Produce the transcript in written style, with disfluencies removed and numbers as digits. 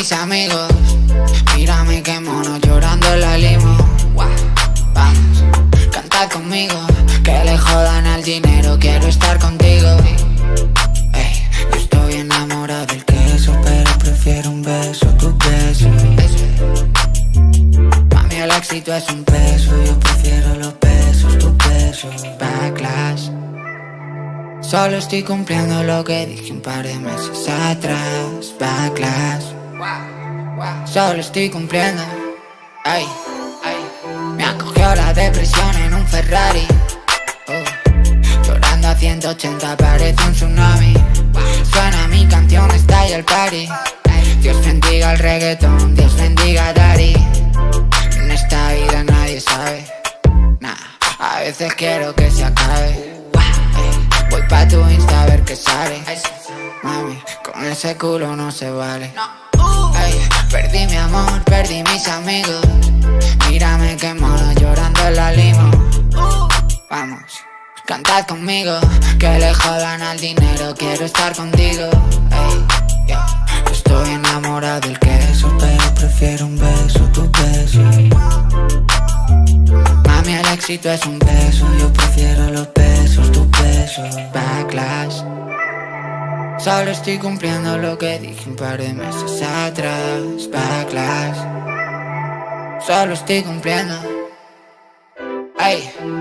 mis amigos. Mírame qué mono llorando en la limo. Vamos, cantad conmigo, que le jodan al dinero, quiero estar contigo. Ey, yo estoy enamorado del queso, pero prefiero un beso, tu beso. Mami, el éxito es un peso, yo prefiero los besos, tus besos. Backlash. Solo estoy cumpliendo lo que dije un par de meses atrás. Backlash. Solo estoy cumpliendo. Ay, me acogió la depresión en un Ferrari. Llorando a 180 parece un tsunami. Suena mi canción, está ahí el party. Dios bendiga el reggaetón, Dios bendiga a Daddy. En esta vida nadie sabe. Nah, a veces quiero que se acabe. Voy pa' tu Insta a ver qué sale. Mami, con ese culo no se vale. Ay, perdí mi amor, perdí mis amigos. Mírame qué mono llorando en la limo. Vamos, cantad conmigo, que le jodan al dinero, quiero estar contigo. Ey, yo estoy enamorado del queso, pero prefiero un beso, tu beso. Mami, el éxito es un beso, yo prefiero los besos, tus besos. Backlash. Solo estoy cumpliendo lo que dije un par de meses atrás. Backlash. Solo estoy cumpliendo. Ay.